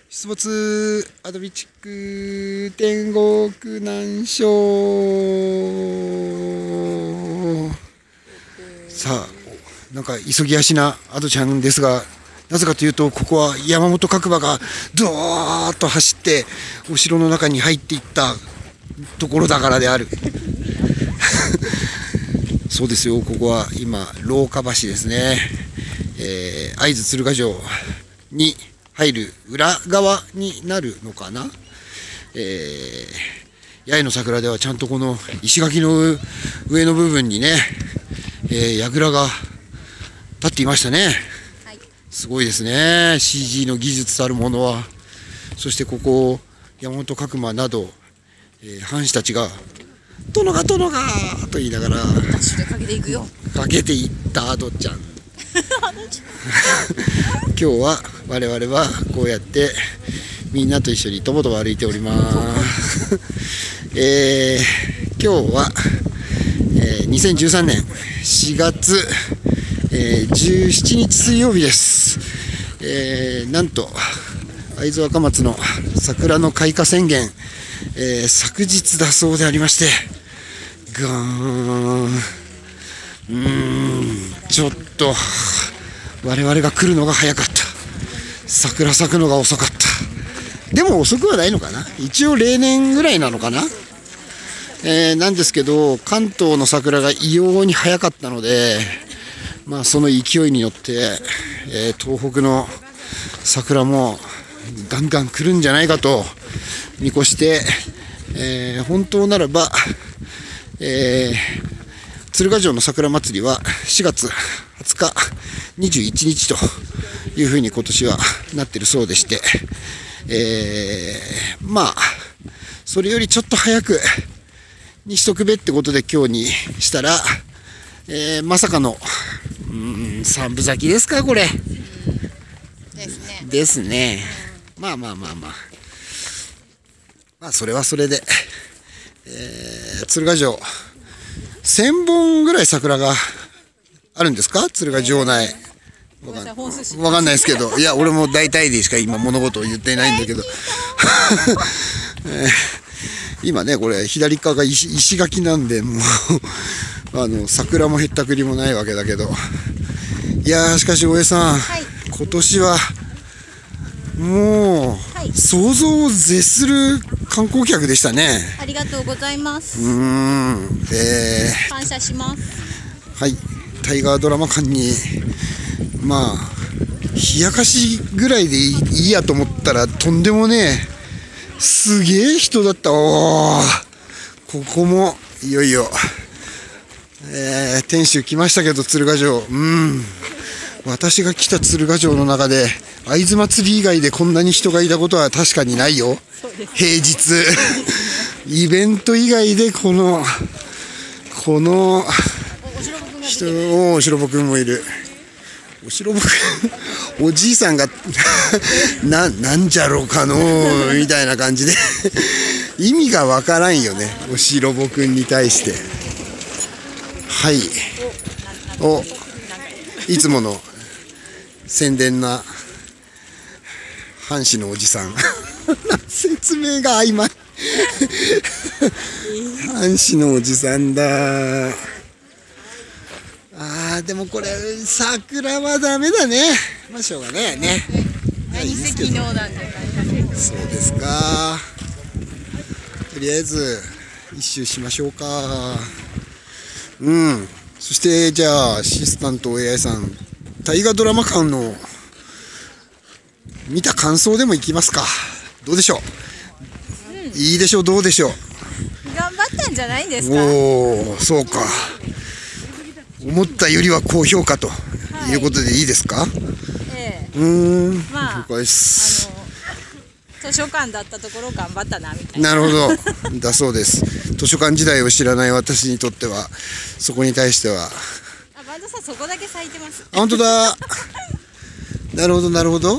出没アドビチック天国難所。さあ、なんか急ぎ足なアドちゃんですが、なぜかというと、ここは山本角馬がドーッと走ってお城の中に入っていったところだからである。そうですよ、ここは今廊下橋ですね。会津鶴ヶ城に入る裏側になるのかな。八重の桜ではちゃんとこの石垣の上の部分にね、櫓が立っていましたね。 はい、 すごいですね、 CG の技術たるものは。そしてここ山本角馬など、藩士たちが「殿が殿が!」と言いながらダッシュでかけていくよ。 かけていったアドちゃん。今日は我々はこうやってみんなと一緒にとぼとぼ歩いております。今日は、2013年4月、17日水曜日です。なんと会津若松の桜の開花宣言、昨日だそうでありまして、ちょっと我々が来るのが早かった。桜咲くのが遅かった。でも遅くはないのかな。一応例年ぐらいなのかな。なんですけど、関東の桜が異様に早かったので、まあその勢いによって、東北の桜もガンガン来るんじゃないかと見越して、本当ならば、鶴ヶ城の桜祭りは4月20日21日というふうに今年はなってるそうでして、まあそれよりちょっと早くにしとくべってことで今日にしたら、まさかの三分咲きですかこれ。 ですね。 ですね。まあそれはそれで、鶴ヶ城1000本ぐらい桜があるんですか、鶴ヶ城内。わかんないですけど、いや俺も大体でしか今物事を言っていないんだけど、今ねこれ左側が石垣なんで、もう桜もへったくりもないわけだけど、いやーしかし大江さん、 はい、 今年はもう、 はい、 想像を絶する観光客でしたね。 ありがとうございます。 感謝します。 はい、大河ドラマ館にまあ冷やかしぐらいでいいやと思ったら、とんでもねえすげえ人だった。ここもいよいよ、天守来ましたけど、鶴ヶ城、私が来た鶴ヶ城の中で会津祭り以外でこんなに人がいたことは確かにないよ。平日イベント以外でこの人、お城ぼくんもいる。お城ぼくんおじいさんがなんじゃろうかのみたいな感じで意味がわからんよね、お城ぼくんに対して。はい、いつもの宣伝な藩士のおじさん説明が曖昧藩士のおじさんだ。でもこれ桜はダメだね。まあしょうがないね。 何せ昨日なんで。 そうですか。とりあえず一周しましょうか。そしてじゃあアシスタント AI さん、大河ドラマ館の見た感想でもいきますか。どうでしょう。いいでしょう、どうでしょう。 頑張ったんじゃないですか。 おお、そうか。思ったよりは高評価ということでいいですか。 まあ了解です。 図書館だったところ頑張ったなみたいな。 なるほどだそうです。図書館時代を知らない私にとっては、そこに対してはバンドさんそこだけ咲いてます。 本当だなるほどなるほど。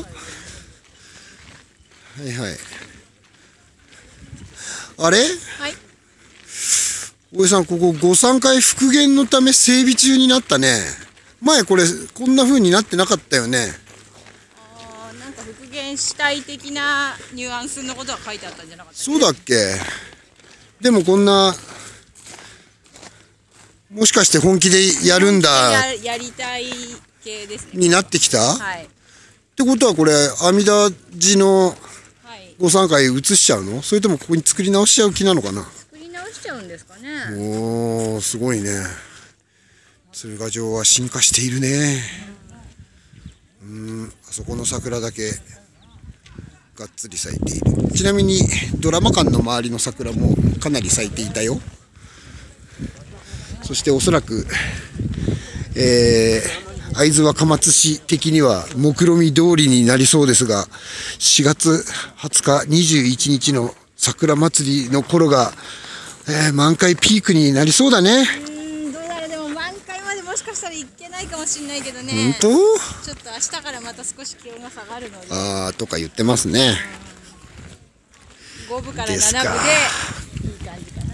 はいはい。あれ、 はい、 大江さん、ここ御三会復元のため整備中になったね。前これこんな風になってなかったよね。 なんか復元戦したい的なニュアンスのことは書いてあったんじゃなかったっけ？ そうだっけ。でもこんな、もしかして本気でやるんだやりたい系ですね。 になってきた、 はい。 ってことはこれ阿弥陀寺のはい。 御参会移しちゃうの？それともここに作り直しちゃう気なのかな？ 作り直しちゃうんですかね。 おー、すごいね。鶴ヶ城は進化しているね。あそこの桜だけがっつり咲いている。ちなみにドラマ館の周りの桜もかなり咲いていたよ。そしておそらく、会津若松市的には目論見通りになりそうですが、4月20日21日の桜祭りの頃が、満開ピークになりそうだね。 どうだろう。でも満開までもしかしたらいけないかもしれないけどね。 本当？ ちょっと明日からまた少し気温が下がるので。 あーとか言ってますね。 5分から7分でいい感じかな。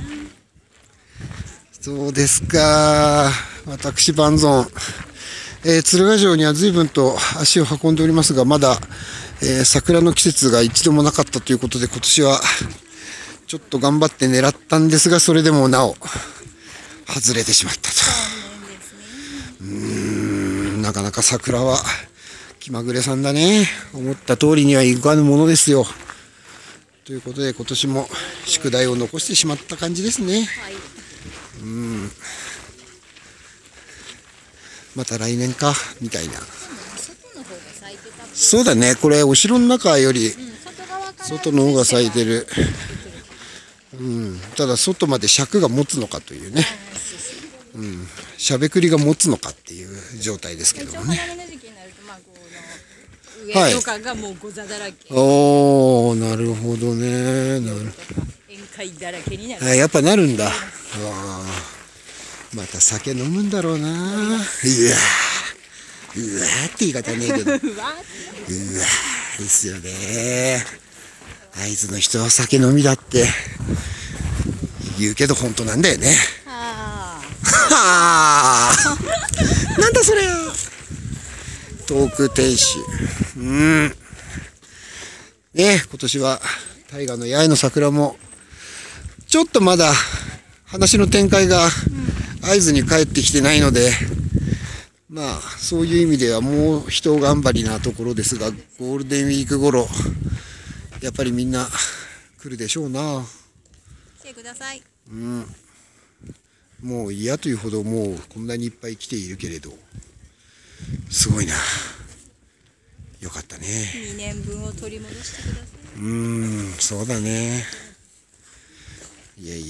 そうですか。私万尊、鶴ヶ城には随分と足を運んでおりますが、まだ、桜の季節が一度もなかったということで、今年はちょっと頑張って狙ったんですが、それでもなお外れてしまったと。なかなか桜は気まぐれさんだね。思った通りにはいかぬものですよ。ということで今年も宿題を残してしまった感じですね。 はい。 また来年かみたいな。 外の方が咲いてたっぽい。 そうだね。これお城の中より外側から外の方が咲いてる。ただ外まで尺が持つのかというね。しゃべくりが持つのかっていう状態ですけどもね。 花見の時期になるとこの上とかがもうゴザだらけ。 おー、なるほどね。 宴会だらけになる。 やっぱなるんだ。また酒飲むんだろうな。うわーって言い方ねえけど。うわーですよね。会津の人は酒飲みだって言うけど本当なんだよね。はあ。なんだそれ。トーク天使。ね、今年は大河の八重の桜もちょっとまだ話の展開が会津に帰ってきてないので、まあそういう意味ではもう一頑張りなところですが、ゴールデンウィーク頃やっぱりみんな来るでしょうな。 来てください。 もう嫌というほどもうこんなにいっぱい来ているけれど、すごいな。よかったね。 2年分を取り戻してください。 そうだね。いや。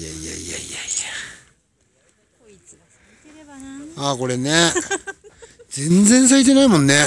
こいつが咲いてればな。 あ、これね。全然咲いてないもんね。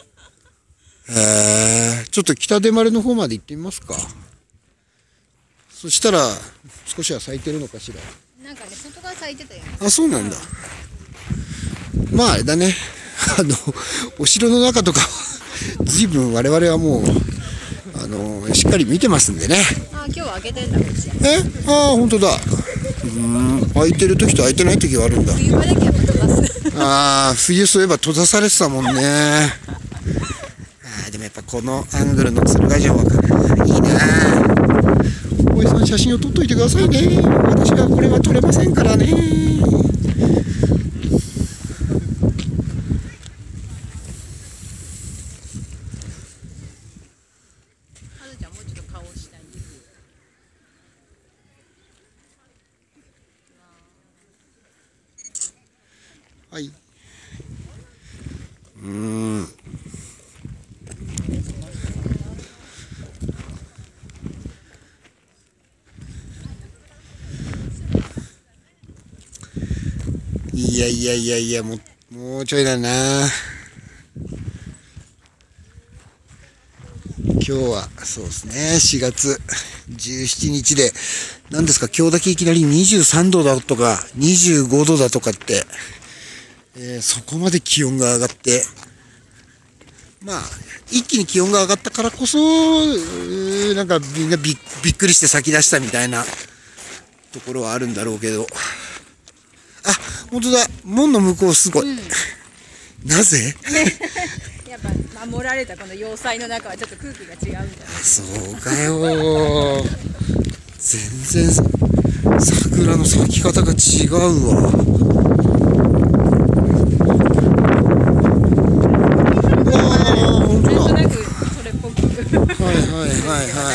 ちょっと北出丸の方まで行ってみますか。そしたら少しは咲いてるのかしら。 なんかね、外側咲いてたよ。 あ、そうなんだ。まああれだね。お城の中とか随分我々はもうしっかり見てますんでね。 あ、今日は開けてんだこっち。 本当だ。開いてる時と開いてない時があるんだ。 冬場だけは閉ざす。 冬そういえば閉ざされてたもんね。でもやっぱこのアングルの鶴ヶ城はいいな。大江さん写真を撮っといてくださいね。私はこれは撮れませんからね。はい。いや、もうちょいだな。今日はそうですね、4月17日で、何ですか、今日だけいきなり23度だとか25度だとかって、そこまで気温が上がって、まあ一気に気温が上がったからこそなんかみんなびっくりして先出したみたいなところはあるんだろうけど、あ、本当だ、門の向こうすごい、なぜやっぱ守られたこの要塞の中はちょっと空気が違うんじゃない？ そうかよ。全然桜の咲き方が違うわ。 なんとなくそれっぽくはいはいはいはい。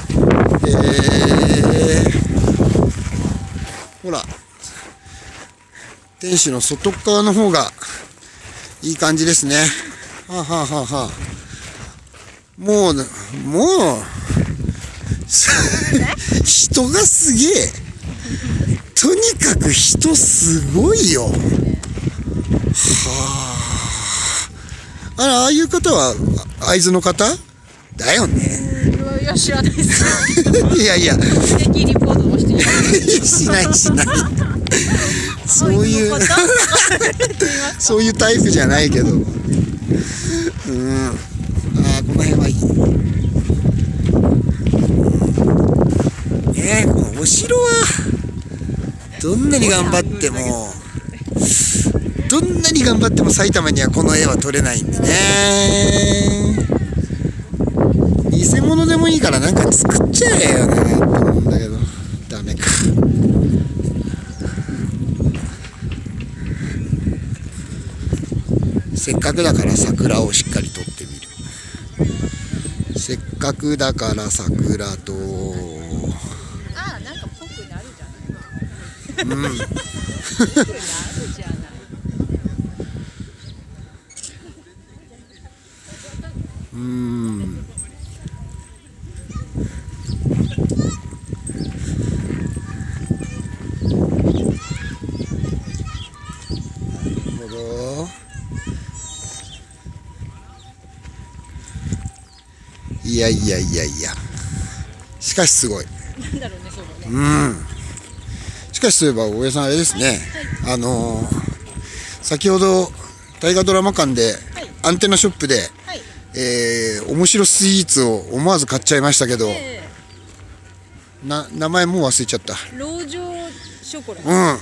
ほら、天守の外側の方がいい感じですね。はあ、はあはあはあ、もう人がすげえ。とにかく人すごいよ。はあ。ああいう方は会津の方だよね。 いや知らないです。 いやいや。 敵リポートもしてしないしない。そういうそういうタイプじゃないけど。この辺はいい。このお城はどんなに頑張っても埼玉にはこの絵は撮れないんでね。偽物でもいいからなんか作っちゃえよなと思うんだけどダメか。せっかくだから桜をしっかり撮ってみる。せっかくだから桜とああ、なんかぽくなるじゃない。 うんぽくなるじゃない。 いやいやいやいや、しかしすごい。 なんだろうね、そうだね。 しかしそういえば大江さんあれですね、先ほど大河ドラマ館で、アンテナショップで、面白スイーツを思わず買っちゃいましたけど、名前もう忘れちゃった。 ロージョショコラ。 あ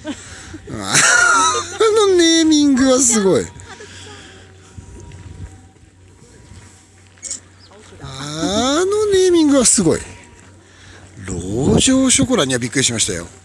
のネーミングはすごい。あのネーミングはすごい。ロージョショコラにはびっくりしましたよ。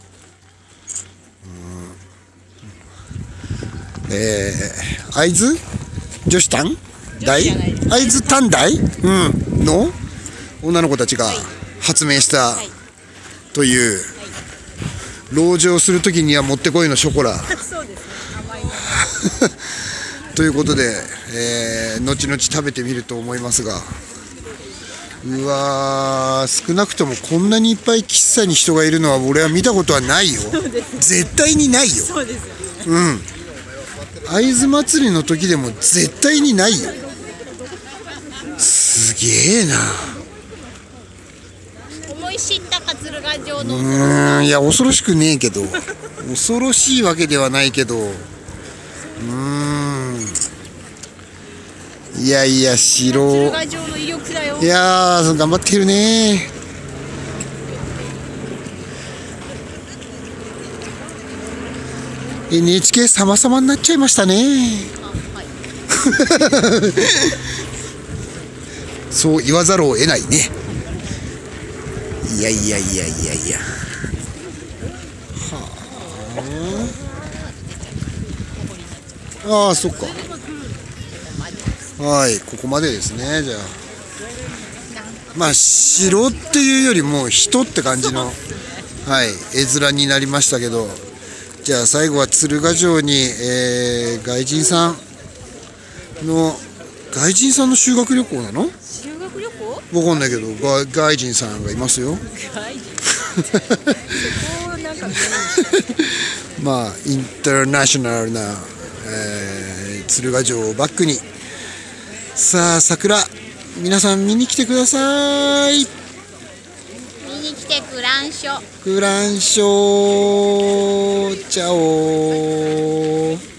会津女子短大会津短大、の女の子たちが発明したという、籠城するときにはもってこいのショコラそうですね、甘いということで、後々食べてみると思いますが、うわー、少なくともこんなにいっぱい喫茶に人がいるのは俺は見たことはないよ。絶対にないよ。 そうですよね。 会津祭りの時でも絶対にないよ。すげえな。 思い知った桂ヶ城の。 いや恐ろしくねえけど、恐ろしいわけではないけど、いやいや城。 桂ヶ城の威力だよ。 いやー頑張ってるね。NHK 様々になっちゃいましたね。そう言わざるを得ないね。いやいやいやいやいや。ああ、そっか。はい、ここまでですね。じゃあまあ城っていうよりも人って感じの、はい、絵面になりましたけど、じゃあ最後は鶴ヶ城に、外人さんの修学旅行なの？ 修学旅行？ わかんないけど外人さんがいますよ。 外人そこをなんかまあインターナショナルな、鶴ヶ城をバックに、さあ桜皆さん見に来てください。 見に来てクランショ。 クランショーチャオー。